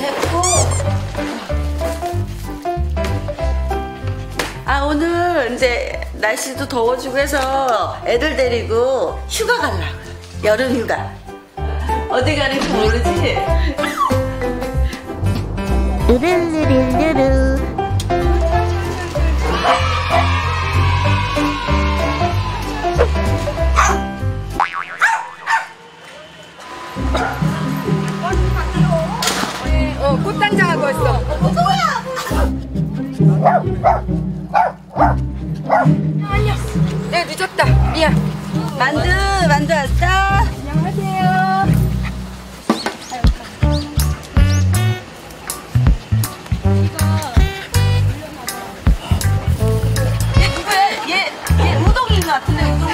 했고. 아, 오늘 이제 날씨도 더워지고 해서 애들 데리고 휴가 가려고요. 여름 휴가. 어디 가는지 모르지? 루루루루루루. 꽃단장 하고 있어. 아니야. 네, 늦었다. 미안. 만두 왔어? 안녕하세요. 얘 우동인 것 같은데, 우동.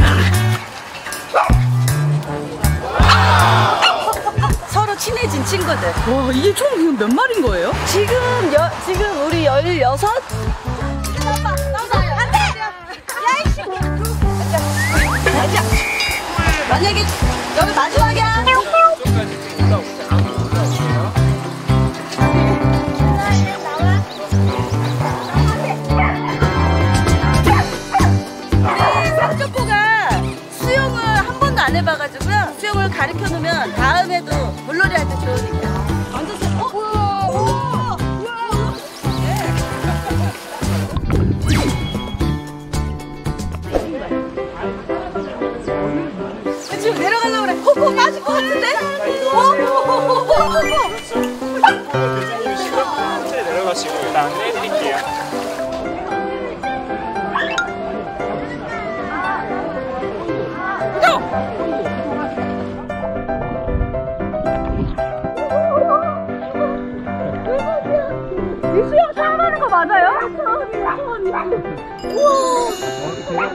서로 친해진 친구들. 와, 이게 총 몇 마리인 거예요? 지금 우리 16? 맞아. 만약에 여기 마지막이야. 우리 삼촌포가 수영을 한 번도 안 해봐가지고요. 수영을 가르쳐 놓으면 다음에도 물놀이 할 때 좋으니까. 앉았어. 지금 내려가려고 그래. 코코 빠질 것 같은데? 천천히 내려가시고 일단 안내해드릴게요. 이 수영 처음 하는 거 맞아요? 우와.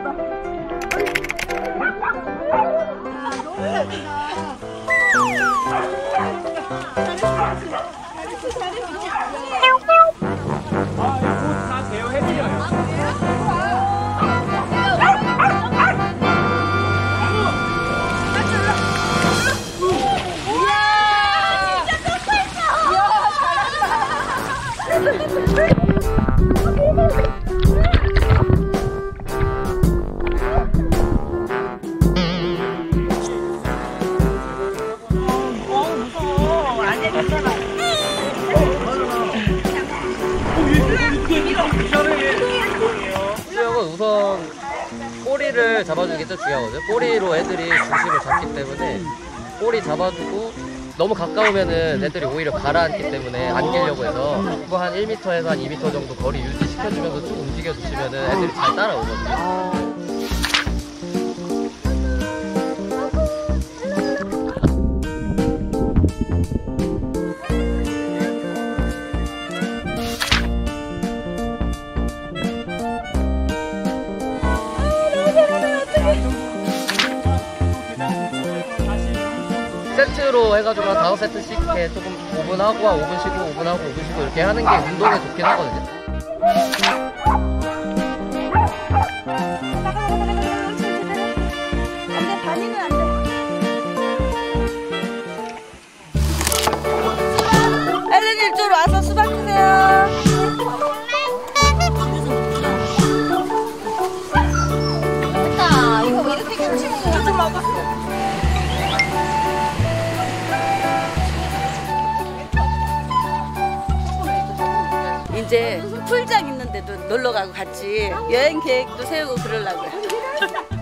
다 제어해드려요. 수영은 우선 꼬리를 잡아주는 게 진짜 중요하거든요. 꼬리로 애들이 중심을 잡기 때문에 꼬리 잡아주고 너무 가까우면은 애들이 오히려 가라앉기 때문에 안기려고 해서 뭐 한 1m에서 한 2m 정도 거리 유지시켜주면서 쭉 움직여주시면은 애들이 잘 따라오거든요. 세트로 해가지고 한 5세트씩 이렇게 조금 5분 하고 5분 쉬고 5분 하고 5분 쉬고 이렇게 하는 게 운동에 좋긴 하거든요. 안돼, 다니면 안 돼. 앨런이 이쪽으로 와서 수박 주세요. 됐다. 이거 이렇게 겹치는 거 먹었어. 이제 풀장 있는데도 놀러 가고 같이 여행 계획도 세우고 그러려고요.